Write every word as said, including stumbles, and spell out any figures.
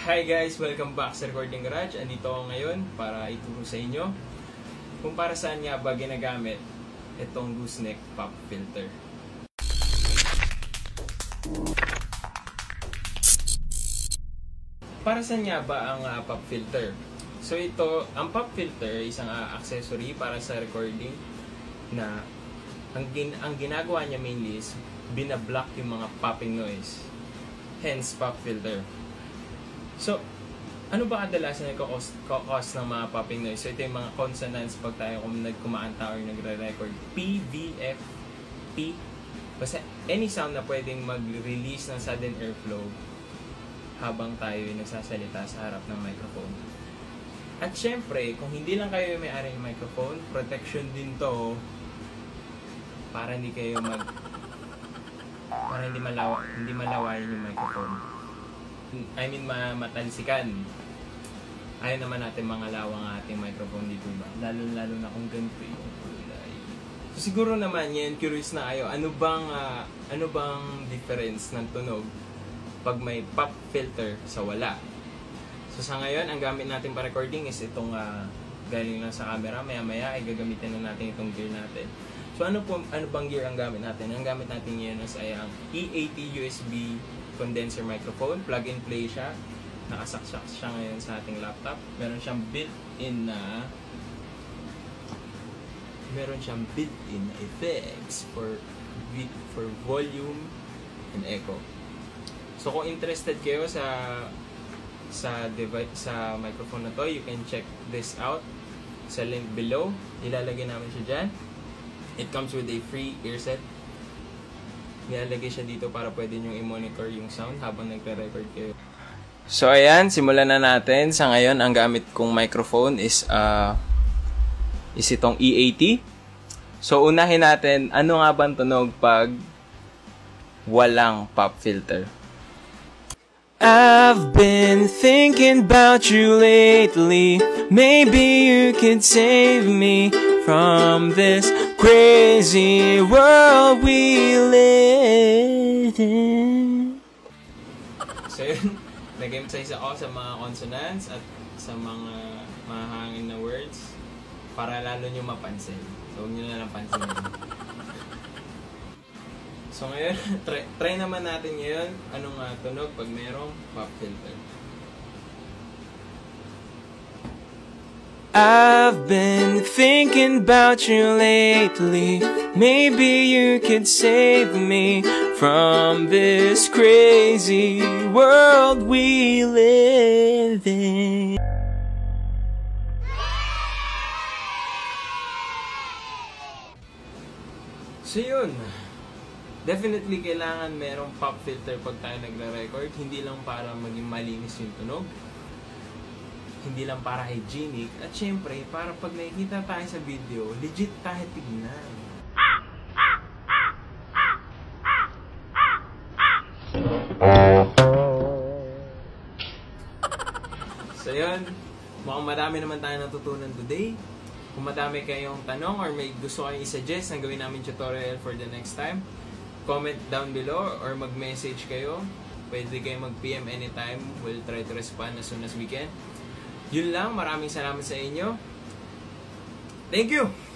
Hi guys! Welcome back sa Recording Garage. Andito ako ngayon para ituro sa inyo kung para saan nga ba ginagamit itong gooseneck pop filter. Para saan nga ba ang uh, pop filter? So ito, ang pop filter ay isang uh, accessory para sa recording na ang, gin ang ginagawa niya mainly is binablock yung mga popping noise. Hence, pop filter. So, ano ba kadalasan nagkakos ng mga popping noise? So, ito yung mga consonants pag tayo kung nagkumaanta or nagre-record. P, V, F, P. Basta any sound na pwedeng mag-release ng sudden airflow habang tayo yung nagsasalita sa harap ng microphone. At syempre, kung hindi lang kayo may-ari ng microphone, protection din to para hindi kayo mag... para hindi malawa, hindi malawayan yung microphone. I mean, matalsikan. Ayaw naman natin mga lawang ating microphone dito ba? Lalo-lalo na kung ganito yung kulay. So, siguro naman yan, curious na kayo, ano bang, uh, ano bang difference ng tunog pag may pop filter sa wala? So, sa ngayon, ang gamit natin para recording is itong uh, galing lang sa camera. Maya-maya ay gagamitin na natin itong gear natin. So, ano, po, ano bang gear ang gamit natin? Ang gamit natin ngayon is ay ang E eighty U S B condenser microphone, plug and play siya. Nakasaksak siya ngayon sa ating laptop. Meron siyang built-in na meron siyang built-in effects for for volume and echo. So kung interested kayo sa sa device sa microphone na to, you can check this out sa link below. Ilalagay namin siya diyan. It comes with a free earset. Nilalagay siya dito para pwede nyo i-monitor yung sound habang nagre-record kayo. So ayan, simulan na natin. Sa ngayon, ang gamit kong microphone is uh, is itong E eighty. So unahin natin, ano nga bang tunog pag walang pop filter? I've been thinking about you lately. Maybe you could save me from this crazy world we live in. So yun, nag-emphasize ako sa mga consonants at sa mga mahangin na words para lalo nyo mapansin. So huwag nyo na lang pansinin. So ngayon, try, try naman natin ngayon anong uh, tunog pag merong pop filter. I've been thinking about you lately. Maybe you could save me from this crazy world we live in. So yun, definitely kailangan merong pop filter pag tayo nagre-record. Hindi lang para maging malinis yung tunog, hindi lang para hygienic, at syempre, para pag nakikita tayo sa video, legit tayo tignan. So yun, mukhang madami naman tayo natutunan today. Kung madami kayong tanong or may gusto kayong i-suggest na gawin namin tutorial for the next time, comment down below or mag-message kayo. Pwede kayo mag-P M anytime. We'll try to respond as soon as we can. Yun lang, maraming salamat sa inyo. Thank you!